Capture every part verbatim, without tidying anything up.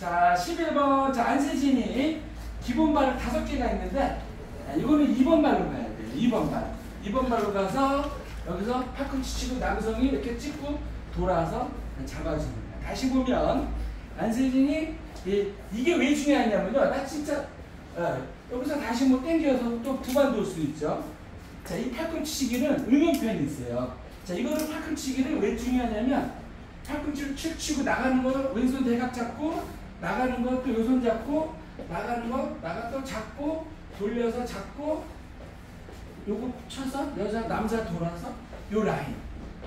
자, 십일 번. 자, 안세진이 기본 발을 다섯 개가 있는데, 이거는 이 번 발로 가야 돼요. 이 번 발. 이 번 발로 가서, 여기서 팔꿈치 치고 남성이 이렇게 찍고 돌아서 잡아주는 거예요. 다시 보면, 안세진이, 이, 이게 왜 중요하냐면요. 나 진짜, 어, 여기서 다시 뭐 당겨서 또 두 번 돌 수 있죠. 자, 이 팔꿈치 치기는 응용편이 있어요. 자, 이거는 팔꿈치 치기를 왜 중요하냐면, 팔꿈치를 축 치고 나가는 거 왼손 대각 잡고 나가는 거 또 요 손 잡고 나가는 거 나가 또 잡고 돌려서 잡고 요거 쳐서 여자 남자 돌아서 요 라인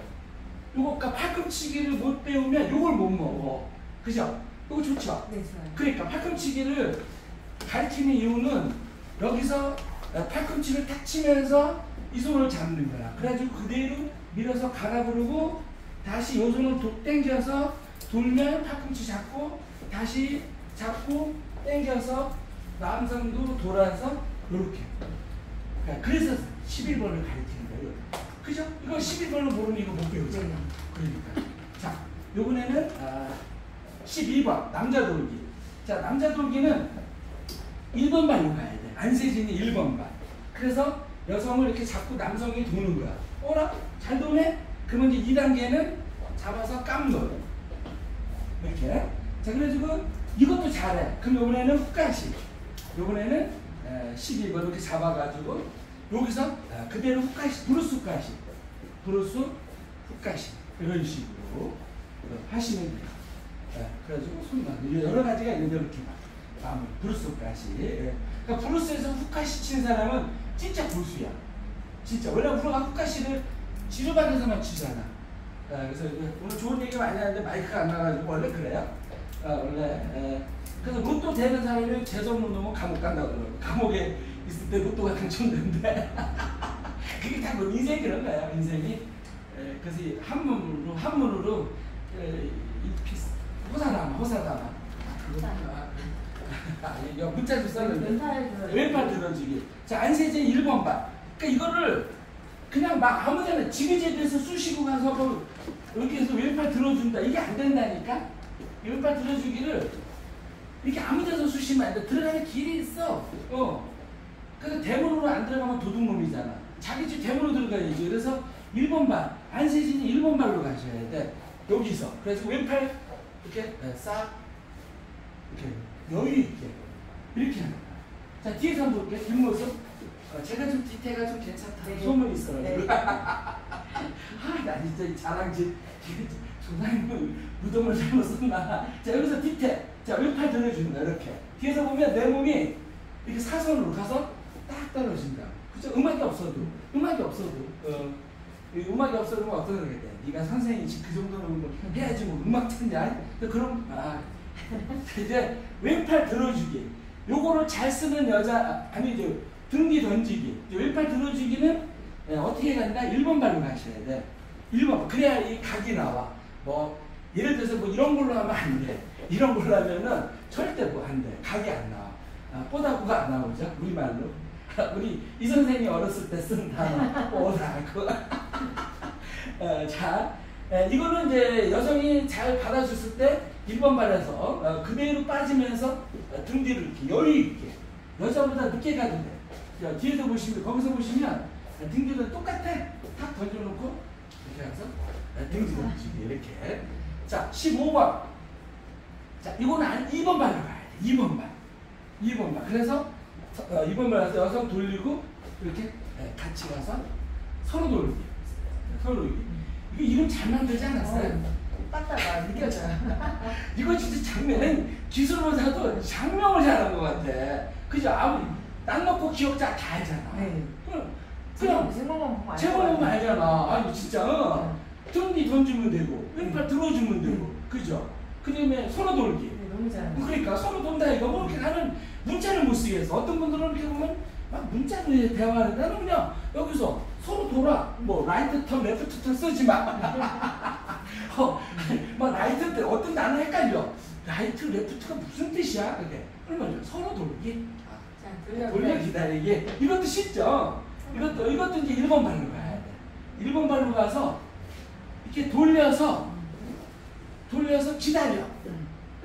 요거가 팔꿈치기를 못 배우면 요걸 못 먹어. 그죠? 요거 좋죠? 네, 좋아요. 그러니까 팔꿈치기를 가르치는 이유는 여기서 팔꿈치를 탁 치면서 이 손을 잡는 거야. 그래가지고 그대로 밀어서 가라 부르고 다시 요 손을 도, 당겨서 돌면 팔꿈치 잡고 다시 잡고 당겨서 남성도 돌아서 요렇게. 그래서 십일 번을 가르치는 거예요. 그죠? 이거 십일 번을 모르면 이거 못 배우잖아. 네. 그러니까. 자, 요번에는 아, 십이 번 남자 돌기. 자, 남자 돌기는 일 번 발로 가야 돼. 안세진이 일 번 발. 그래서 여성을 이렇게 잡고 남성이 도는 거야. 어라? 잘 도네? 그러면 이제 이 단계는 잡아서 깜놀. 이렇게. 자, 그래가지고 이것도 잘해. 그럼 요번에는 훅가시. 요번에는 십이 번 이렇게 잡아가지고 여기서 그대로 훅가시, 브루스 훅가시. 브루스 훅가시. 이런 식으로 하시면 돼요. 그래가지고 손만. 여러 가지가 있는데 이렇게 봐. 브루스 훅가시. 그러니까 브루스에서 훅가시 치는 사람은 진짜 고수야. 진짜. 원래 우리가 훅가시를 지루반에서만 치잖아. 아, 그래서 오늘 좋은 얘기 많이 하는데 마이크가 안 나가지고 원래 그래요. 아, 원래. 에. 그래서 로또 되는 사람이 재정못 넣으면 감옥 간다고 그러고 감옥에 있을 때 로또가 당첨된대. 그게 다 뭐 인생이 그런 거야. 인생이. 에, 그래서 한문으로 한문으로 에, 호사다마 호사다마. 아, 이거 문자 좀 썼는데. 왼팔 들어주기. 자, 안세진 일 번 발. 그러니까 이거를 그냥 막 아무데나 지그재그해서 쑤시고 가서 뭐 이렇게 해서 왼팔 들어준다. 이게 안 된다니까? 왼팔 들어주기를 이렇게 아무데서 쑤시면 안 돼. 들어가는 길이 있어. 어. 그래서 대문으로 안 들어가면 도둑놈이잖아. 자기 집 대문으로 들어가야지. 그래서 일 번 발. 안세진이 일 번 발로 가셔야 돼. 여기서. 그래서 왼팔 이렇게 싹 이렇게 여유 있게 이렇게 하는 거야. 자, 뒤에서 한번 볼게요. 뒷모습. 어, 제가 좀 뒤태가 좀 괜찮다. 네. 소문이 있어가지고. 네. 아, 나 진짜 이 자랑질. 조상님은 무덤을 잘못 썼나. 자, 여기서 뒤태. 자, 왼팔 들어주는 거야. 이렇게. 뒤에서 보면 내 몸이 이렇게 사선으로 가서 딱 떨어진다. 그죠? 음악이 없어도. 음악이 없어도. 어, 음악이 없어도 어떤 거겠대 네가 선생님이지 그 정도는 뭐 해야지 뭐 음악 찾냐? 그럼, 아. 이제 왼팔 들어주기. 요거를 잘 쓰는 여자, 아니, 이제 등기 던지기. 왼팔 들어주기는 예, 어떻게 간다? 일 번 발로 가셔야 돼. 일 번. 그래야 이 각이 나와. 뭐, 예를 들어서 뭐 이런 걸로 하면 안 돼. 이런 걸로 하면은 절대 뭐 안 돼. 각이 안 나와. 아, 뽀다구가 안 나오죠? 우리말로. 우리 이 선생님이 어렸을 때 쓴 단어. 뽀다구. 어, 자, 에, 이거는 이제 여성이 잘 받아줬을 때 일 번 발에서 어, 그대로 빠지면서 어, 등 뒤를 이렇게 여유 있게. 여자보다 늦게 가도 돼. 자, 뒤에서 보시면, 거기서 보시면 등 뒤는 똑같아. 탁 던져놓고 이렇게 해서 등 뒤를 던지기. 이렇게. 자, 십오 번. 자, 이거는 이 번 발로 가야 돼. 이 번 발. 이 번 발. 그래서 어, 이 번 발에서 여성 돌리고 이렇게 네, 같이 가서 서로 돌리기. 서로 돌리기. 이거 이름 잘 만들지 않았어요? 빠따가 느껴져요. 이거 진짜 장면은 기술보다도 장명을 잘한 것 같아. 그죠? 아무리 딱 놓고 기억자 다 알잖아. 네. 그럼 그냥 제목만 보면 제목만 보면 알잖아. 아니 진짜 등 뒤 던지면 되고 왼팔 네. 들어주면 되고 네. 그죠? 그 다음에 서로 돌기. 네, 너무 잘해. 그러니까 서로 돈다 이거 뭐 이렇게 나는 문자를 못 쓰겠어. 어떤 분들은 이렇게 보면 막 문자로 대화하는데 나는 그냥 여기서 서로 돌아. 뭐 라이트 턴 레프트 턴 쓰지 마. 어, 막 라이트 때 어떤 나는 헷갈려. 라이트 레프트가 무슨 뜻이야? 그게 그러면 서로 돌기. 자, 돌려 기다리기. 이것도 쉽죠. 이것도 이것도 이제 일 번 발로 가야 돼. 일 번 발로 가서 이렇게 돌려서 돌려서 기다려.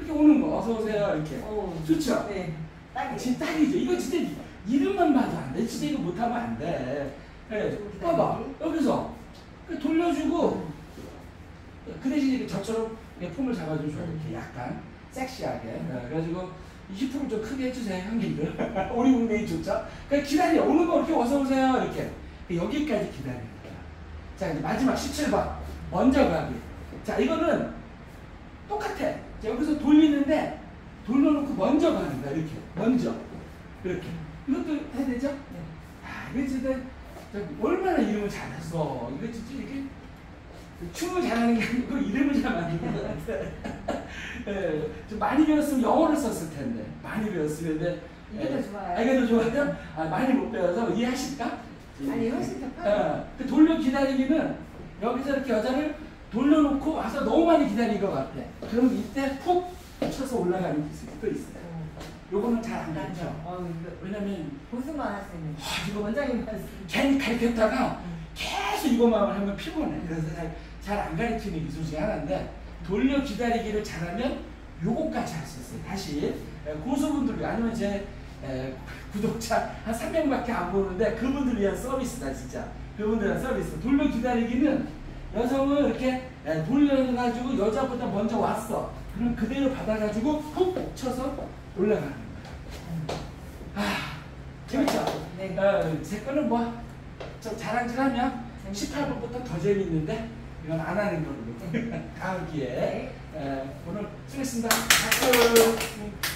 이렇게 오는 거 어서 오세요 이렇게. 오. 좋죠? 네. 딱이. 진짜 딱이죠. 이거 진짜 이름만 봐도 안 돼. 진짜 이거 못하면 안 돼. 네. 봐봐 여기서 돌려주고 그 대신 이렇게 저처럼 폼을 잡아주면 좋아요. 이렇게 약간 섹시하게. 네. 그래가지고 힙을 좀 크게 해주세요 형님들. 우리 운명이 좋죠? 그러니까 기다려. 오는 거 이렇게 어서 오세요 이렇게. 여기까지 기다리는 거야. 자 이제 마지막 십칠 번 먼저 가기. 자 이거는 똑같아. 자, 여기서 돌리는데 돌려놓고 먼저 가는 거야. 이렇게 먼저 이렇게. 이것도 해야 되죠? 네. 아 이거 진짜 얼마나 이름을 잘했어. 이거 진짜 이게 춤을 잘하는 게 아니고 이름을 잘 만드는 것 같아. 예, 좀 많이 배웠으면 영어를 썼을 텐데 많이 배웠으면 근데 이게 더 좋아요. 아, 이게 더 좋아요? 아, 많이 못 배워서 이해하실까? 아니 훨씬 더 편해요. 예, 그 돌려 기다리기는 여기서 이렇게 여자를 돌려놓고 와서 너무 많이 기다린 것 같아. 그럼 이때 푹 쳐서 올라가는 기술이 또 있어요. 요거는 잘 안 가르쳐. 어, 이거 왜냐면 보수만 할 수 있는. 아, 이거 원장님 할 수. 괜히 가르쳤다가 계속 이것만 하면 피곤해. 그래서 잘 안 가르치는 기술 중에 하나인데 돌려 기다리기를 잘하면 요거까지 할 수 있어요. 다시 에, 고수분들 아니면 제 에, 구독자 한 삼 명밖에 안 보는데 그분들 위한 서비스다 진짜. 그분들 위한 서비스. 돌려 기다리기는 여성은 이렇게 에, 돌려가지고 여자보다 먼저 왔어. 그럼 그대로 받아가지고 훅 쳐서 올라가는 거야. 아 재밌죠? 네. 어, 제 거는 뭐 저 자랑질하면 십팔 번부터 더 재밌는데 이건 안 하는 걸로 다음 기회에 네. 에, 오늘 수고했습니다. 박수.